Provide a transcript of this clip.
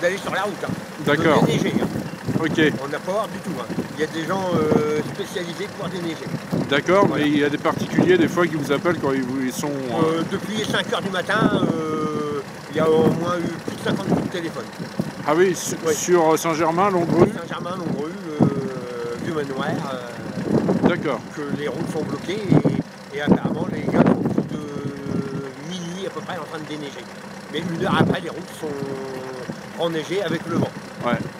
d'aller sur la route. Hein. D'accord. De déneiger. Hein. Ok. On n'a pas peur du tout. Hein. Il y a des gens spécialisés pour déneiger. D'accord, Voilà. mais il y a des particuliers des fois qui vous appellent quand ils sont... Depuis 5 h du matin, il y a au moins eu plus de 50 coups de téléphone. Ah oui, sur Saint-Germain, Longrue. Saint-Germain, Longrue, Vieux-Manoir. D'accord. Que les routes sont bloquées et apparemment les gars sont plus de minuit à peu près en train de déneiger. Mais 1 heure après, les routes sont enneigées avec le vent. Ouais.